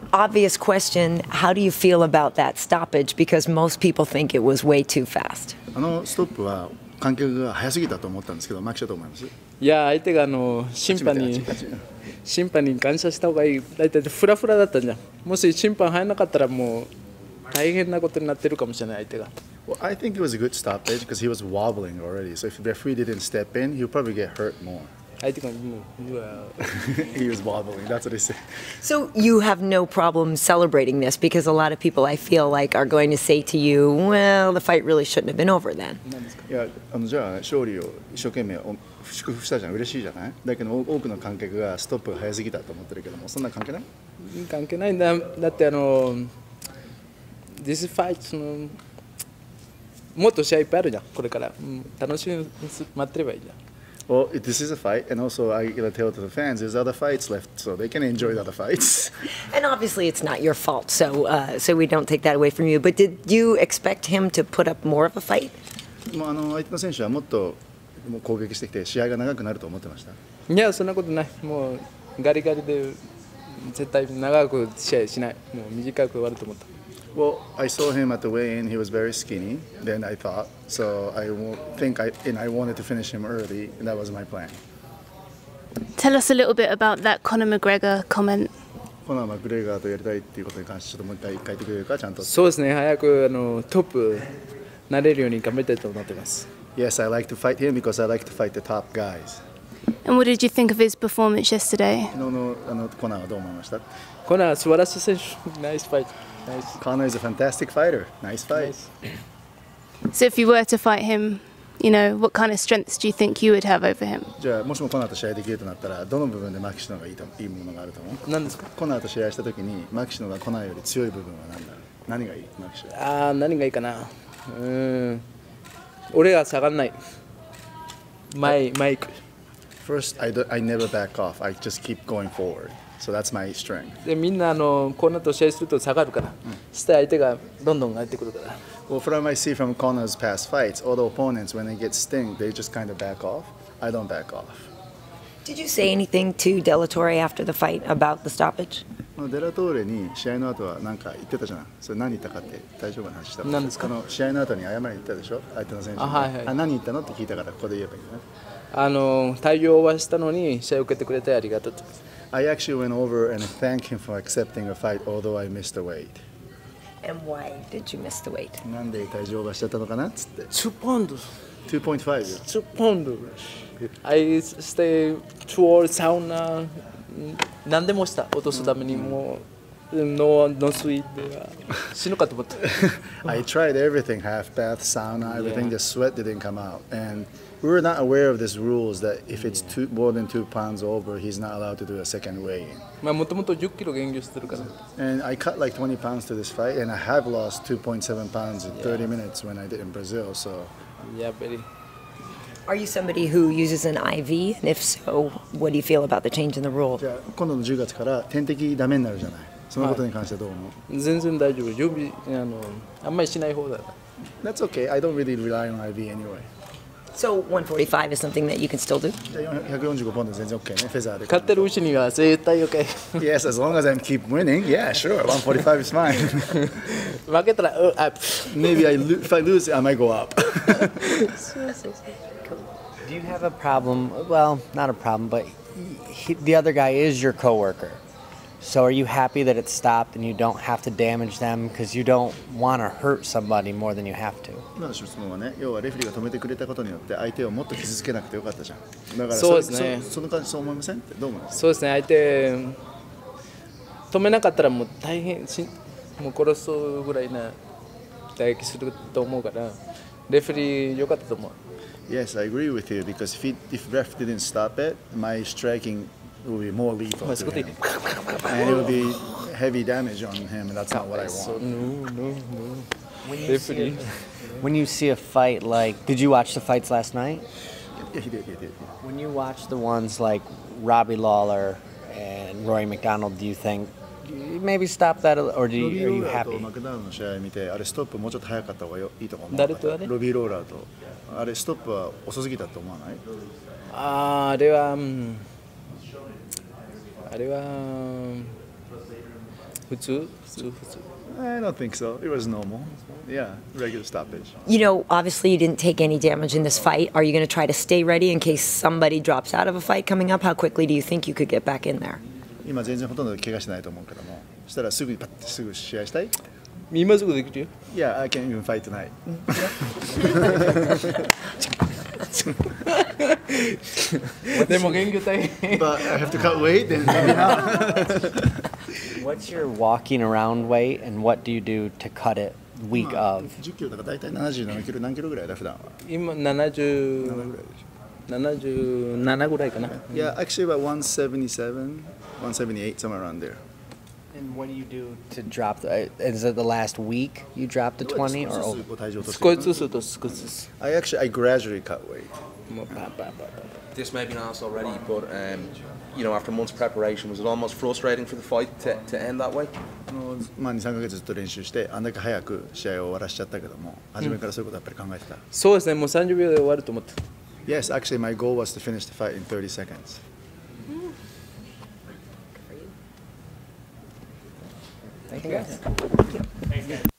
obvious question, how do you feel about that stoppage? Because most people think it was way too fast. ストップは観客が早すぎたと思ったんですけど、マキシャと思います。 いや、相手が審判に感謝した方がいい。大体フラフラだったんじゃん。もし審判入らなかったらもう大変なことになってるかもしれない相手が。 Well, I think it was a good stoppage because he was wobbling already. So if the referee didn't step in, he'll probably get hurt more. 相手がもう He was wobbling. That's what he said. So you have no problem celebrating this because a lot of people I feel like are going to say to you, well, the fight really shouldn't have been over then. いや、じゃあ勝利を一生懸命祝福したじゃん、嬉しいじゃない。だけど多くの観客がストップが早すぎたと思ってるけども、そんな関係ない？ 関係ないんだ。だってThis fight もっと試合いっぱいあるじゃん、これから。楽しみに待ってればいいじゃん。 Well, this is a fight, and also I gotta tell to the fans, there's other fights left, so they can enjoy the other fights. And obviously it's not your fault, so we don't take that away from you. But did you expect him to put up more of a fight? もう相手の選手はもっと攻撃してきて試合が長くなると思ってました。 いや、そんなことない。もうガリガリで絶対長く試合しない。もう短く終わると思った。 Well, I saw him at the weigh-in. He was very skinny. Then I thought, so I wanted to finish him early, and that was my plan. Tell us a little bit about that Conor McGregor comment. コナー・マクレガーとやりたいっていうことに関してちょっともう一回書いてくれるかちゃんと。 そうですね。早くトップなれるように頑張りたいと思ってます。 Yes, I like to fight him because I like to fight the top guys. And what did you think of his performance yesterday? 昨日のコナーはどう思いました？ コナー素晴らしい選手。ナイスファイト。 Conor is a fantastic fighter. Nice fight. So if you were to fight him, what kind of strengths do you think you would have over him? じゃあもしもコナーと試合できるとなったらどの部分でマキシの方がいいものがあると思う？ 何ですか？ コナーと試合した時にマキシのがコナーより強い部分は何だろう？何がいい？マキシは。 何がいいかな。俺が下がらない。マイク。 First, I never back off. I just keep going forward. So that's my strength. でみんなコナーと試合すると下がるから。して相手がどんどん入ってくるから。 Well, from I see from Conor's past fights, all the opponents when they get stinged, they just kind of back off. I don't back off. Did you say anything to Delatorre after the fight about the stoppage? デラトーレに試合の後は何か言ってたじゃん。それ何言ったかって大丈夫な話した。 何ですか？ 試合の後に謝り言ったでしょ。相手の選手に。何言ったのって聞いたからここで言えばいいね。 対応はしたのに試合を受けてくれてありがとう。 I actually went over and thanked him for accepting a fight, although I missed the weight. And why did you miss the weight? なんで体重オーバーしちゃったのかなっつって。 2ポンド。 2.5. 2ポンド。I stay towards sauna. 何でもした落とすためにもノ水で死ぬかと思った。 I tried everything, half bath, sauna, everything. The sweat didn't come out, and we were not aware of these rules that if it's more than 2 pounds over, he's not allowed to do a second weigh-in. まあもともと10キロ減量してるから。 And I cut like 20 pounds to this fight, and I have lost 2.7 pounds in 30 minutes when I did in Brazil. So. Yeah, very. Are you somebody who uses an IV? And if so, what do you feel about the change in the rule? じゃあ今度の10月から点滴ダメになるじゃない。そのことに関してどう思う？ 全然大丈夫。準備あんまりしない方だ。 That's okay. I don't really rely on IV anyway. So 145 is something that you can still do? じゃあ145ポンド全然 OK ね。フェザーで。 勝ってるうちには絶対 OK。 Yes, as long as I keep winning, yeah, sure. 145 is fine. 負けたら Maybe if I lose, I might go up. Do you have a problem? Well, not a problem, but the other guy is your coworker. So are you happy that it stopped and you don't have to damage them because you don't want to hurt somebody more than you have to? 今の質問はね、要はレフェリーが止めてくれたことによって相手をもっと傷つけなくてよかったじゃん。だからそうですね。 その感じそう思いませんって？どう思います？ そうですね。相手止めなかったらもう大変もう殺すぐらいな打撃すると思うからレフェリー良かったと思う。 Yes, I agree with you because if ref didn't stop it, my striking will be more lethal to him. And it will be heavy damage on him, and that's not what I want. No. When you see a fight like, did you watch the fights last night? Yeah, he did. When you watch the ones like Robbie Lawler and Rory McDonald, do you think maybe stop that, or are you happy? マクダウンの試合見て、あれストップもうちょっと早かった方がいいと思う。 誰と誰？ ロビー・ローラーと。あれストップは遅すぎたと思わない？ あれは普通 I don't think so. It was normal. Yeah, regular stoppage. You know, obviously you didn't take any damage in this fight. Are you going to try to stay ready in case somebody drops out of a fight coming up? How quickly do you think you could get back in there? 今全然ほとんど怪我してないと思うけども、そしたらすぐパッてすぐ試合したい今すぐできるよ Yeah, I can even fight tonight. でも減魚大変 But I have to cut weight and maybe not. What's your walking around weight, and what do you do to cut it week of? 10キロだから大体77キロ何キロぐらいだ普段は今 7ぐらいでし 77ぐらいかな Yeah, actually about 177, 178, somewhere around there. And what do you do to drop the? Is it the last week you dropped to 20 or over? 体重落とす少しずつと少しずつ I gradually cut weight. もうパンパンパンパン This may have been asked already, but you know, after months' preparation, was it almost frustrating for the fight to end that way? まあ2、3ヶ月ずっと練習してあんだけ早く試合を終わらしちゃったけども初めからそういうことやっぱり考えてた、 そうですねもう30秒で終わると思って Yes, actually my goal was to finish the fight in 30 seconds. Thank you guys.